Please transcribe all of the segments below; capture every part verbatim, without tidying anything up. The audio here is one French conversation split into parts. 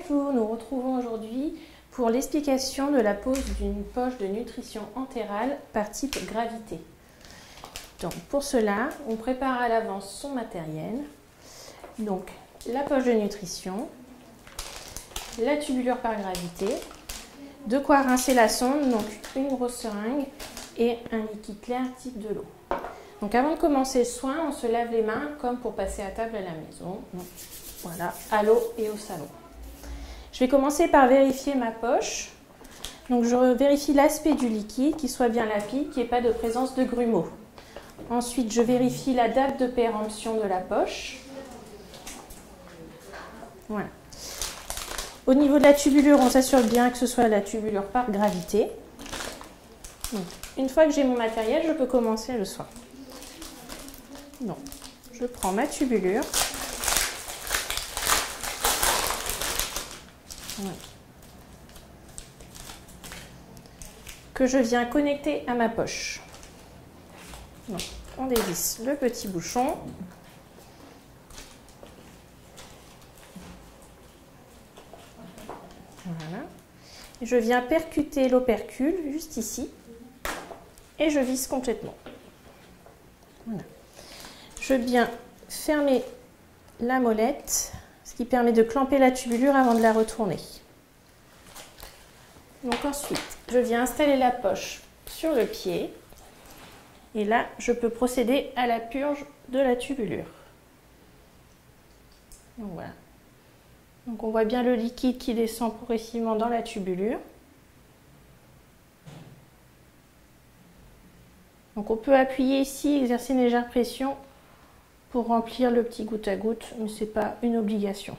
Bonjour, nous retrouvons aujourd'hui pour l'explication de la pose d'une poche de nutrition entérale par type gravité. Donc pour cela, on prépare à l'avance son matériel. Donc la poche de nutrition, la tubulure par gravité, de quoi rincer la sonde, donc une grosse seringue et un liquide clair type de l'eau. Donc avant de commencer le soin, on se lave les mains comme pour passer à table à la maison. Donc, voilà, à l'eau et au salon. Je vais commencer par vérifier ma poche. Donc je vérifie l'aspect du liquide, qu'il soit bien limpide, qu'il n'y ait pas de présence de grumeaux. Ensuite, je vérifie la date de péremption de la poche. Voilà. Au niveau de la tubulure, on s'assure bien que ce soit la tubulure par gravité. Donc, une fois que j'ai mon matériel, je peux commencer le soin. Donc, je prends ma tubulure. Voilà. Que je viens connecter à ma poche. Donc, on dévisse le petit bouchon. Voilà. Je viens percuter l'opercule juste ici et je visse complètement. Voilà. Je viens fermer la molette, ce qui permet de clamper la tubulure avant de la retourner. Donc ensuite, je viens installer la poche sur le pied et là, je peux procéder à la purge de la tubulure. Donc voilà. Donc on voit bien le liquide qui descend progressivement dans la tubulure. Donc on peut appuyer ici, exercer une légère pression pour remplir le petit goutte à goutte, mais ce n'est pas une obligation.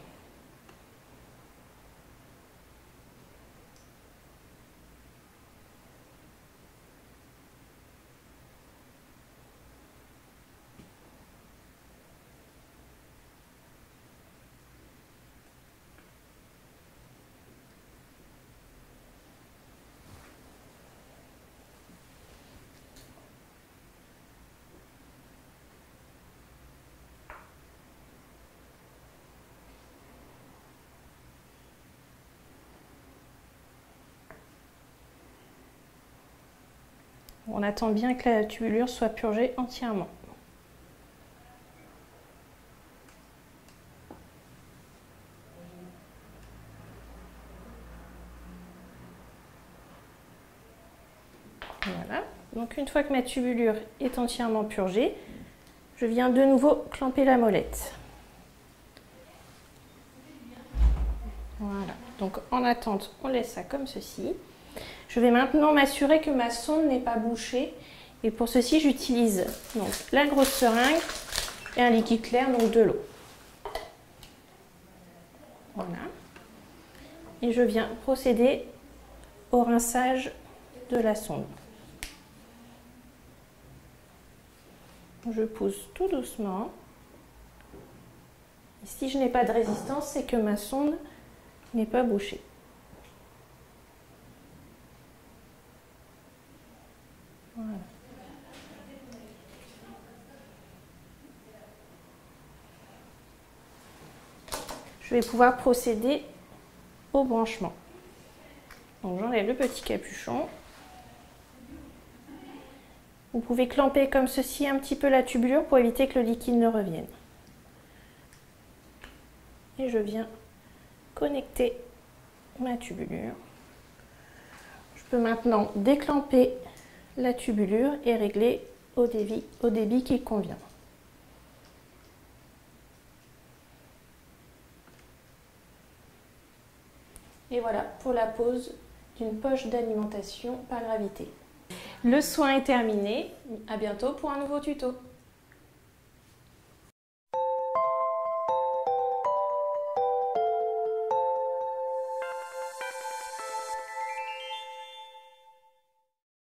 On attend bien que la tubulure soit purgée entièrement. Voilà. Donc une fois que ma tubulure est entièrement purgée, je viens de nouveau clamper la molette. Voilà. Donc en attente, on laisse ça comme ceci. Je vais maintenant m'assurer que ma sonde n'est pas bouchée et pour ceci j'utilise donc la grosse seringue et un liquide clair, donc de l'eau. Voilà. Et je viens procéder au rinçage de la sonde. Je pousse tout doucement. Et si je n'ai pas de résistance, c'est que ma sonde n'est pas bouchée. Voilà. Je vais pouvoir procéder au branchement. Donc j'enlève le petit capuchon. Vous pouvez clamper comme ceci un petit peu la tubulure pour éviter que le liquide ne revienne. Et je viens connecter ma tubulure. Je peux maintenant déclamper la tubulure et régler au débit, au débit qui convient. Et voilà pour la pose d'une poche d'alimentation par gravité. Le soin est terminé. À bientôt pour un nouveau tuto.